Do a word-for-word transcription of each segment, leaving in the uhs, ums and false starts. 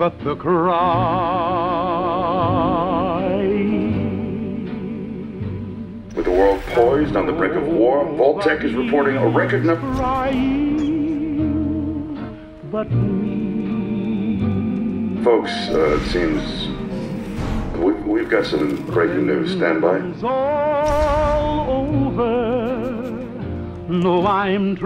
but the cry. With the world poised on the brink of war, Vault-Tec is reporting a record number. But we. Folks, uh, it seems we've, we've got some breaking news. Stand by. It's all over. No, I'm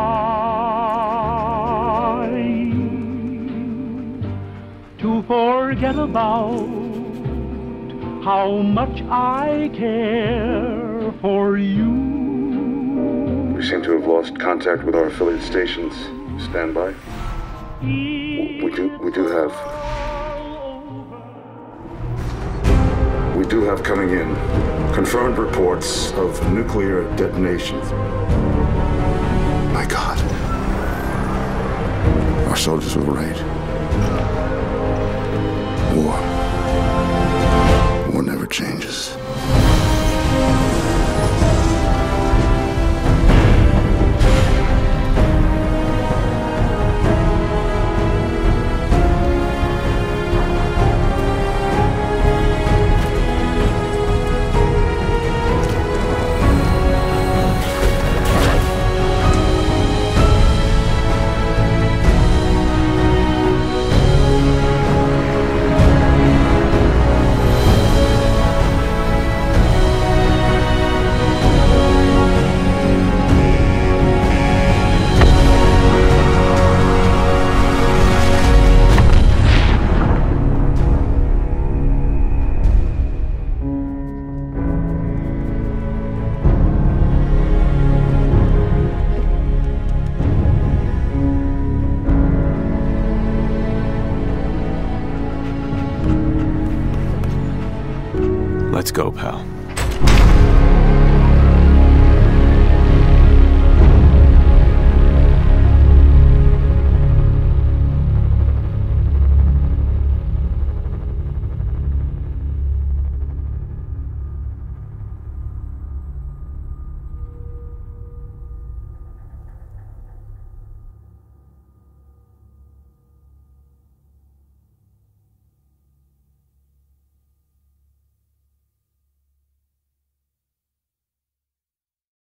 trying to forget about how much I care for you. We seem to have lost contact with our affiliate stations. Stand by. We do, we do have, we do have coming in confirmed reports of nuclear detonations. My God, our soldiers were right. War, war never changes. Let's go, pal.